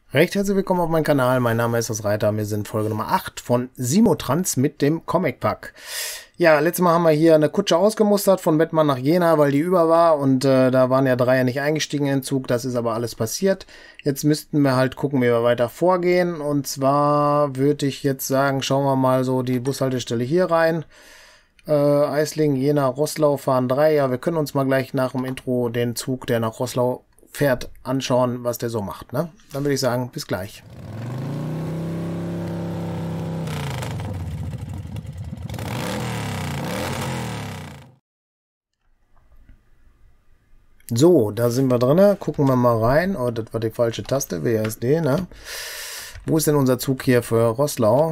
Recht herzlich willkommen auf meinem Kanal, mein Name ist das Reiter, wir sind Folge Nummer 8 von Simotrans mit dem Comic Pack. Ja, letztes Mal haben wir hier eine Kutsche ausgemustert von Mettmann nach Jena, weil die über war und da waren ja Dreier nicht eingestiegen in den Zug, das ist aber alles passiert. Jetzt müssten wir halt gucken, wie wir weiter vorgehen und zwar würde ich jetzt sagen, schauen wir mal so die Bushaltestelle hier rein. Eislingen, Jena, Roßlau fahren 3, ja, wir können uns mal gleich nach dem Intro den Zug, der nach Roßlau fährt, anschauen, was der so macht, ne? Dann würde ich sagen, bis gleich. So, da sind wir drin. Gucken wir mal rein. Oh, das war die falsche Taste. WASD, ne? Wo ist denn unser Zug hier für Roßlau?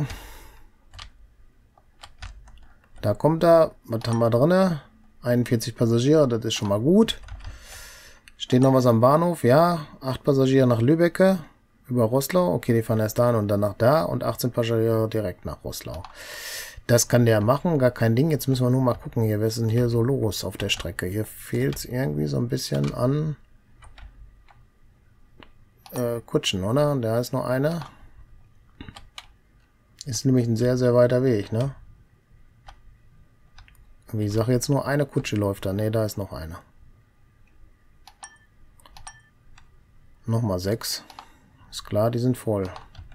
Da kommt er. Was haben wir drin? 41 Passagiere, das ist schon mal gut. Steht noch was am Bahnhof? Ja. 8 Passagiere nach Lübbecke. Über Roßlau. Okay, die fahren erst da und danach da. Und 18 Passagiere direkt nach Roßlau. Das kann der machen, gar kein Ding. Jetzt müssen wir nur mal gucken hier. Was ist denn hier so los auf der Strecke? Hier fehlt es irgendwie so ein bisschen an Kutschen, oder? Da ist noch eine. Ist nämlich ein sehr, sehr weiter Weg, ne? Wie ich sage jetzt nur eine Kutsche läuft da. Ne, da ist noch eine. Nochmal 6. Ist klar, die sind voll.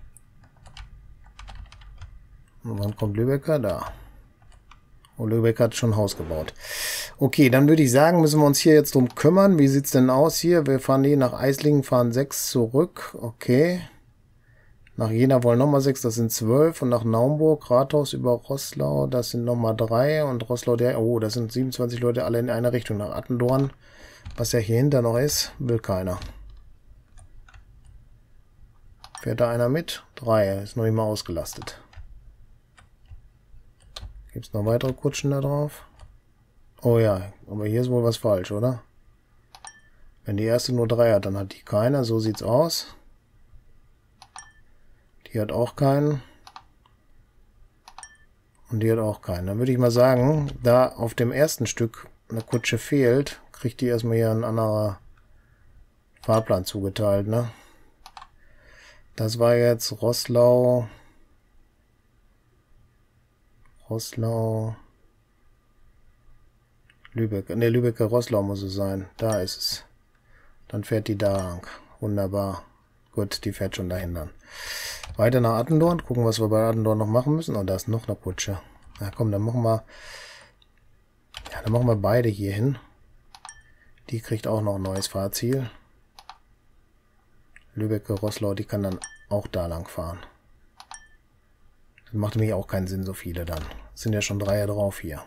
Und wann kommt Lübecker? Da. Oh, Lübecker hat schon ein Haus gebaut. Okay, dann würde ich sagen, müssen wir uns hier jetzt drum kümmern. Wie sieht es denn aus hier? Wir fahren hier nach Eislingen, fahren 6 zurück. Okay. Nach Jena wollen nochmal 6, das sind 12. Und nach Naumburg, Rathaus über Roßlau, das sind nochmal 3. Und Roßlau, oh, das sind 27 Leute alle in eine Richtung. Nach Attendorn, was ja hier hinter noch ist, will keiner. Fährt da einer mit? 3, ist noch nicht mal ausgelastet. Gibt es noch weitere Kutschen da drauf? Oh ja, aber hier ist wohl was falsch, oder? Wenn die erste nur 3 hat, dann hat die keiner. So sieht's aus. Die hat auch keinen. Und die hat auch keinen. Dann würde ich mal sagen, da auf dem ersten Stück eine Kutsche fehlt, kriegt die erstmal hier ein anderer Fahrplan zugeteilt, ne? Das war jetzt Roßlau. Lübeck. Ne, Lübecker Roßlau muss es sein. Da ist es. Dann fährt die da lang. Wunderbar. Gut, die fährt schon dahin dann. Weiter nach Attendorn. Gucken, was wir bei Attendorn noch machen müssen. Oh, da ist noch eine Kutsche. Na komm, dann machen wir. Ja, dann machen wir beide hier hin. Die kriegt auch noch ein neues Fahrziel. Lübecker Roßlau, die kann dann auch da lang fahren. Das macht nämlich auch keinen Sinn, so viele dann. Es sind ja schon 3 drauf hier.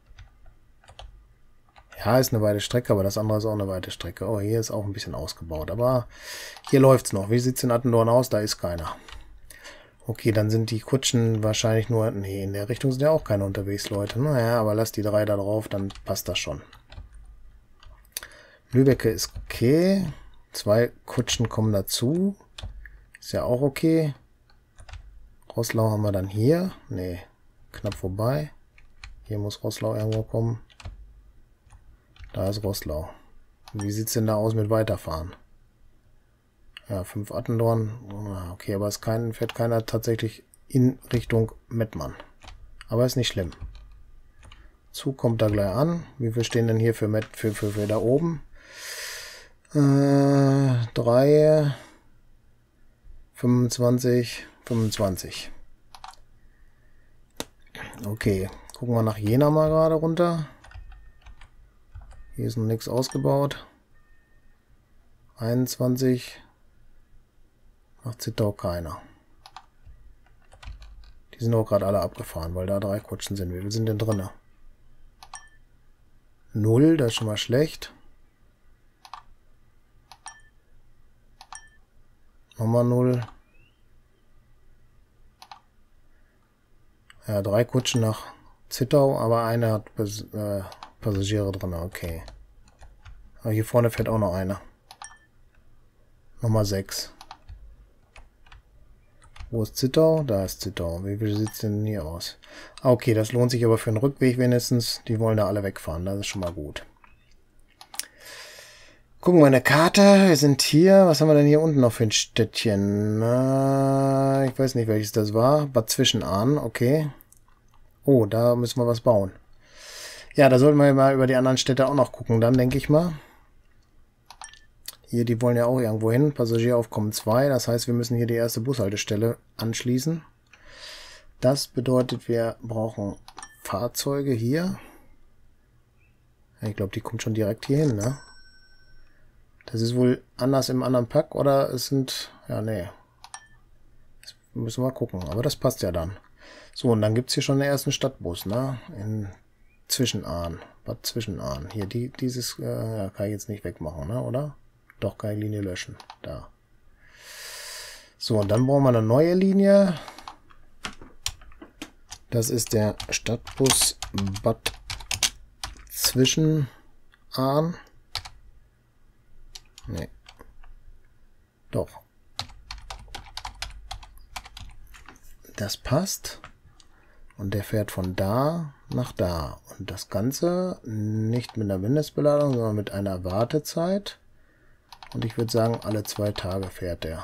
Ja, ist eine weite Strecke, aber das andere ist auch eine weite Strecke. Oh, hier ist auch ein bisschen ausgebaut. Aber hier läuft es noch. Wie sieht es in Attendorn aus? Da ist keiner. Okay, dann sind die Kutschen wahrscheinlich nur... Nee, in der Richtung sind ja auch keine unterwegs, Leute. Naja, aber lasst die 3 da drauf, dann passt das schon. Lübbecke ist okay. 2 Kutschen kommen dazu. Ist ja auch okay. Roßlau haben wir dann hier. Nee, knapp vorbei. Hier muss Roßlau irgendwo kommen. Da ist Roßlau. Wie sieht es denn da aus mit Weiterfahren? Ja, 5 Attendorn. Okay, aber es fährt keiner tatsächlich in Richtung Mettmann. Aber ist nicht schlimm. Zug kommt da gleich an. Wie viel stehen denn hier für da oben? 3, 25, 25. Okay, gucken wir nach Jena mal gerade runter. Hier ist noch nichts ausgebaut. 21. Nach Zittau keiner. Die sind auch gerade alle abgefahren, weil da 3 Kutschen sind. Wie viel sind denn drin? 0, das ist schon mal schlecht. Nochmal 0. Ja, 3 Kutschen nach Zittau, aber eine hat Passagiere drin, okay. Aber hier vorne fährt auch noch eine. Nummer 6. Wo ist Zittau? Da ist Zittau. Wie viel sieht es denn hier aus? Okay, das lohnt sich aber für einen Rückweg wenigstens. Die wollen da alle wegfahren, das ist schon mal gut. Gucken wir in der Karte. Wir sind hier. Was haben wir denn hier unten noch für ein Städtchen? Ich weiß nicht, welches das war. Bad Zwischenahn, okay. Oh, da müssen wir was bauen. Ja, da sollten wir mal über die anderen Städte auch noch gucken, dann denke ich mal. Hier, die wollen ja auch irgendwo hin. Passagieraufkommen 2. Das heißt, wir müssen hier die erste Bushaltestelle anschließen. Das bedeutet, wir brauchen Fahrzeuge hier. Ich glaube, die kommt schon direkt hier hin, ne? Das ist wohl anders im anderen Pack, oder es sind... Ja, nee. Das müssen wir gucken, aber das passt ja dann. So, und dann gibt es hier schon den ersten Stadtbus, ne? In Zwischenahn. Bad Zwischenahn. Hier, dieses ja, kann ich jetzt nicht wegmachen, ne? Oder? Doch, kann ich Linie löschen. Da. So, und dann brauchen wir eine neue Linie. Das ist der Stadtbus Bad Zwischenahn. Nee. Doch. Das passt. Und der fährt von da nach da. Und das Ganze nicht mit einer Mindestbeladung, sondern mit einer Wartezeit. Und ich würde sagen, alle 2 Tage fährt der.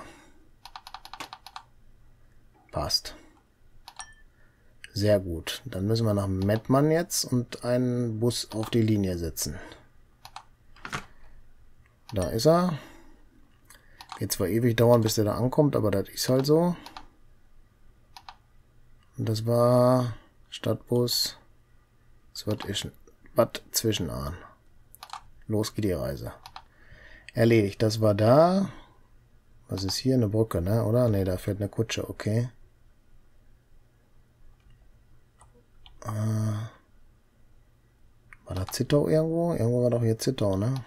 Passt. Sehr gut. Dann müssen wir nach Mettmann jetzt und einen Bus auf die Linie setzen. Da ist er. Wird zwar ewig dauern, bis der da ankommt, aber das ist halt so. Und das war Stadtbus Bad Zwischenahn. Los geht die Reise. Erledigt. Das war da. Was ist hier? Eine Brücke, ne? Oder? Ne, da fährt eine Kutsche. Okay. War da Zittau irgendwo? Irgendwo war doch hier Zittau, ne?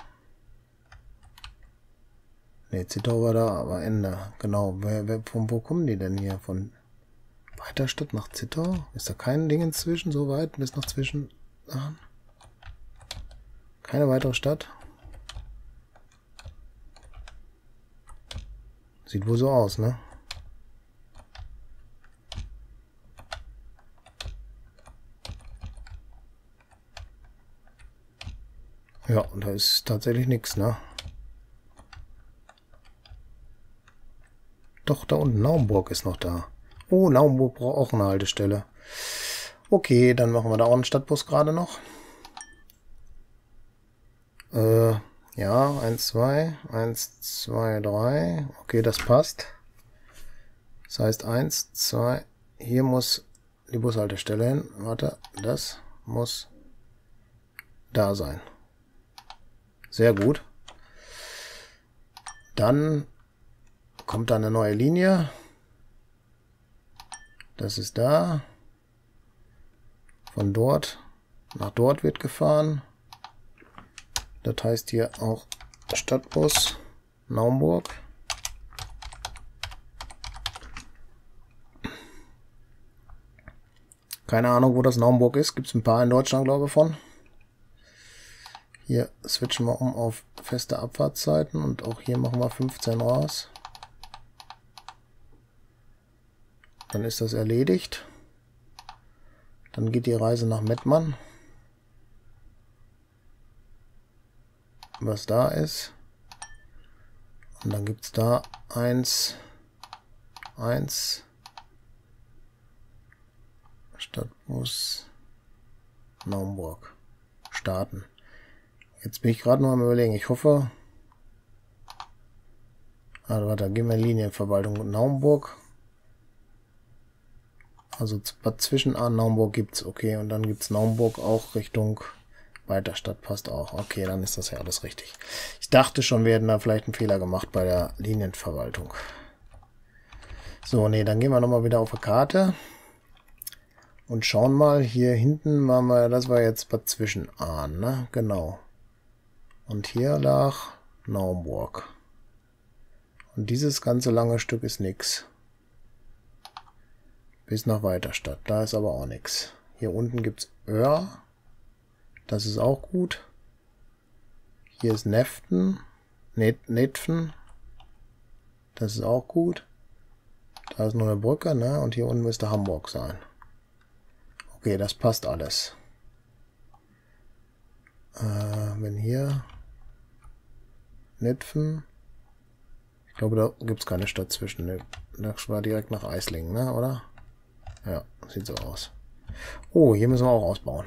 Ne, Zittau war da, aber Ende. Genau. Von wo kommen die denn hier? Von Weiterstadt nach Zittau? Ist da kein Ding inzwischen so weit bis nach Zwischenahn? Keine weitere Stadt? Sieht wohl so aus, ne? Ja, und da ist tatsächlich nichts, ne? Doch, da unten Naumburg ist noch da. Oh, Naumburg braucht auch eine Haltestelle. Okay, dann machen wir da auch einen Stadtbus gerade noch. Ja, 1, 2, 1, 2, 3. Okay, das passt. Das heißt 1, 2, hier muss die Bushaltestelle hin. Warte, das muss da sein. Sehr gut. Dann kommt da eine neue Linie. Das ist da. Von dort nach dort wird gefahren. Das heißt hier auch Stadtbus Naumburg. Keine Ahnung, wo das Naumburg ist. Gibt es ein paar in Deutschland, glaube ich, von. Hier switchen wir um auf feste Abfahrtszeiten und auch hier machen wir 15 raus. Dann ist das erledigt. Dann geht die Reise nach Mettmann. Was da ist. Und dann gibt es da 1, 1. Stadtbus Naumburg. Starten. Jetzt bin ich gerade noch am Überlegen. Ich hoffe. Warte, gehen wir in Linienverwaltung Naumburg. Also Bad Zwischenahn, Naumburg gibt's. Okay, und dann gibt's Naumburg auch Richtung Weiterstadt. Passt auch. Okay, dann ist das ja alles richtig. Ich dachte schon, wir hätten da vielleicht einen Fehler gemacht bei der Linienverwaltung. So, nee, dann gehen wir nochmal wieder auf die Karte. Und schauen mal, hier hinten waren wir, das war jetzt Bad Zwischenahn, ne? Genau. Und hier lag Naumburg. Und dieses ganze lange Stück ist nix. Bis nach Weiterstadt. Da ist aber auch nichts. Hier unten gibt es Öhr. Das ist auch gut. Hier ist Neften. Netfen. Das ist auch gut. Da ist noch eine Brücke, ne? Und hier unten müsste Hamburg sein. Okay, das passt alles. Wenn hier Nitfen. Ich glaube, da gibt es keine Stadt zwischen. Ne? Das war direkt nach Eislingen, ne? Oder? Ja, sieht so aus. Oh, hier müssen wir auch ausbauen.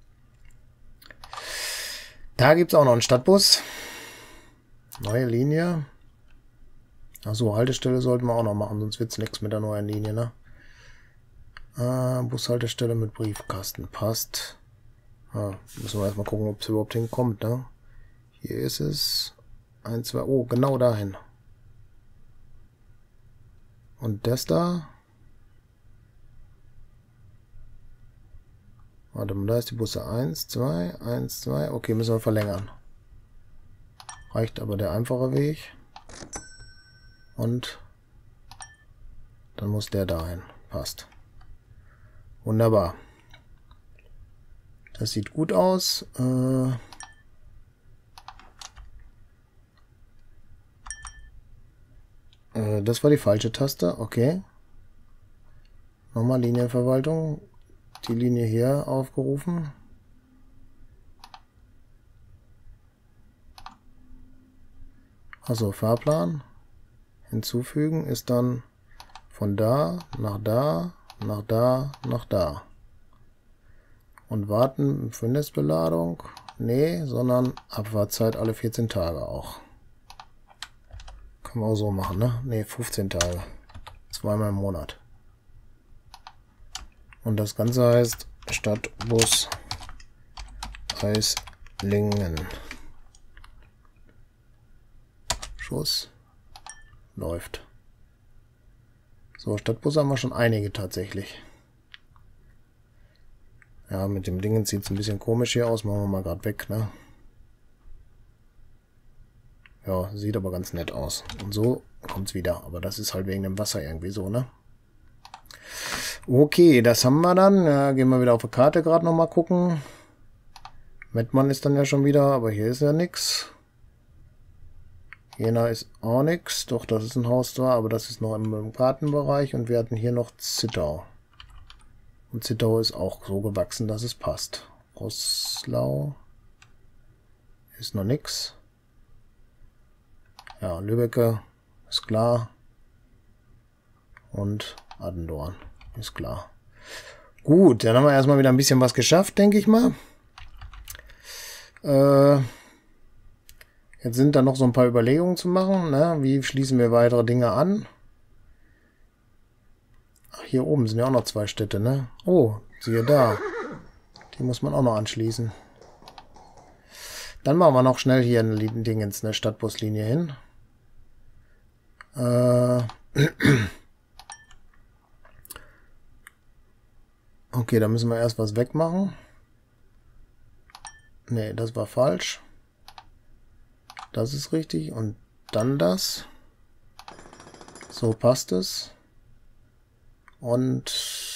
Da gibt es auch noch einen Stadtbus. Neue Linie. Achso, Haltestelle sollten wir auch noch machen, sonst wird es nichts mit der neuen Linie, ne? Bushaltestelle mit Briefkasten. Passt. Müssen wir erstmal gucken, ob es überhaupt hinkommt, ne? Hier ist es. 1, 2, oh, genau dahin. Und das da. Warte mal, da ist die Busse 1, 2, 1, 2. Okay, müssen wir verlängern. Reicht aber der einfache Weg. Und dann muss der dahin. Passt. Wunderbar. Das sieht gut aus. Das war die falsche Taste. Okay. Nochmal Linienverwaltung. Die Linie hier aufgerufen. Also Fahrplan. Hinzufügen ist dann von da, nach da, nach da, nach da. Und warten für Netzbeladung. Nee, sondern Abfahrtzeit alle 14 Tage auch. Können wir auch so machen, ne? Ne, 15 Tage. Zweimal im Monat. Und das Ganze heißt Stadtbus Eislingen. Schuss. Läuft. So, Stadtbus haben wir schon einige tatsächlich. Ja, mit dem Dingen sieht es ein bisschen komisch hier aus. Machen wir mal gerade weg, ne? Ja, sieht aber ganz nett aus. Und so kommt es wieder. Aber das ist halt wegen dem Wasser irgendwie so, ne? Okay, das haben wir dann. Ja, gehen wir wieder auf die Karte gerade nochmal gucken. Mettmann ist dann ja schon wieder, aber hier ist ja nichts. Jena ist auch nichts. Doch, das ist ein Haus da, aber das ist noch im Gartenbereich. Und wir hatten hier noch Zittau. Und Zittau ist auch so gewachsen, dass es passt. Roßlau ist noch nichts. Ja, Lübbecke ist klar. Und Attendorn ist klar. Gut, dann haben wir erstmal wieder ein bisschen was geschafft, denke ich mal. Jetzt sind da noch so ein paar Überlegungen zu machen. Ne? Wie schließen wir weitere Dinge an? Ach, hier oben sind ja auch noch 2 Städte, ne? Oh, siehe da. Die muss man auch noch anschließen. Dann machen wir noch schnell hier ein Ding ins eine Stadtbuslinie hin. Okay, da müssen wir erst was wegmachen. Ne, das war falsch. Das ist richtig. Und dann das. So passt es. Und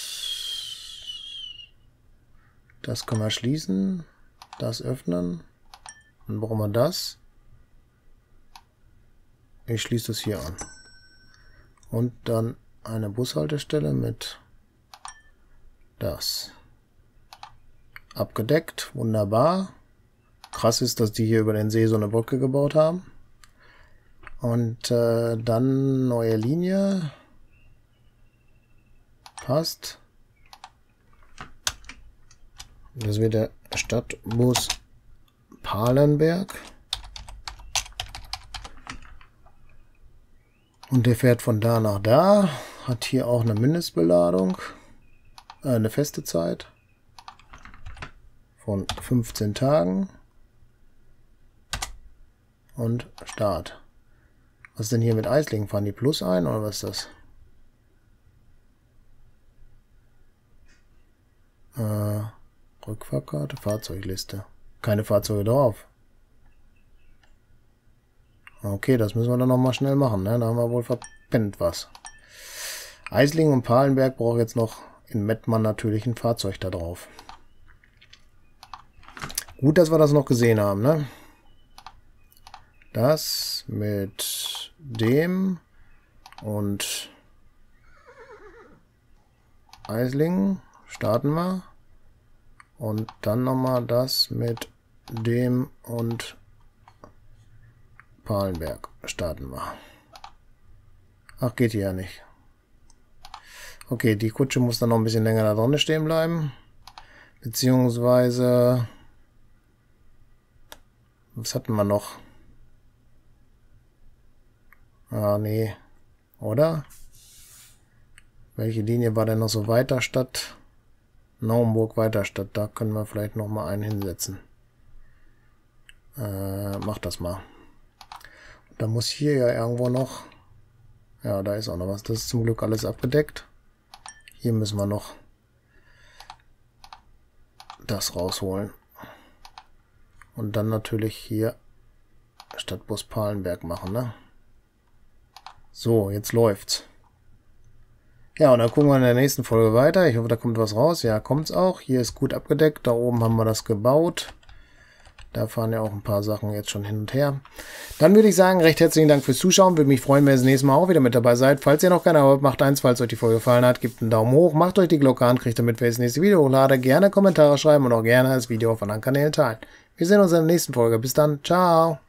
das können wir schließen. Das öffnen. Dann brauchen wir das. Ich schließe das hier an. Und dann eine Bushaltestelle mit das. Abgedeckt. Wunderbar. Krass ist, dass die hier über den See so eine Brücke gebaut haben. Und dann neue Linie. Passt. Das wird der Stadtbus Palenberg. Und der fährt von da nach da. Hat hier auch eine Mindestbeladung. Eine feste Zeit. Von 15 Tagen. Und Start. Was ist denn hier mit Eislingen? Fahren die Plus ein oder was ist das? Rückfahrkarte, Fahrzeugliste. Keine Fahrzeuge drauf. Okay, das müssen wir dann nochmal schnell machen. Ne? Da haben wir wohl verpennt was. Eislingen und Palenberg braucht jetzt noch in Mettmann natürlich ein Fahrzeug da drauf. Gut, dass wir das noch gesehen haben, ne? Das mit dem und Eislingen starten wir. Und dann nochmal das mit dem und Palenberg starten wir. Ach, geht hier ja nicht. Okay, die Kutsche muss dann noch ein bisschen länger da drin stehen bleiben. Beziehungsweise... Was hatten wir noch? Ah, nee. Oder? Welche Linie war denn noch so Weiterstadt? Naumburg-Weiterstadt. Da können wir vielleicht noch mal einen hinsetzen. Mach das mal. Da muss hier ja irgendwo noch... Ja, da ist auch noch was. Das ist zum Glück alles abgedeckt. Hier müssen wir noch das rausholen. Und dann natürlich hier Stadtbus Palenberg machen, ne? So, jetzt läuft's. Ja, und dann gucken wir in der nächsten Folge weiter. Ich hoffe, da kommt was raus. Ja, kommt's auch. Hier ist gut abgedeckt. Da oben haben wir das gebaut. Da fahren ja auch ein paar Sachen jetzt schon hin und her. Dann würde ich sagen, recht herzlichen Dank fürs Zuschauen. Würde mich freuen, wenn ihr das nächste Mal auch wieder mit dabei seid. Falls ihr noch keine habt, macht eins. Falls euch die Folge gefallen hat, gebt einen Daumen hoch. Macht euch die Glocke an, kriegt damit, wenn ich das nächste Video hochlade. Gerne Kommentare schreiben und auch gerne das Video auf anderen Kanälen teilen. Wir sehen uns in der nächsten Folge. Bis dann. Ciao.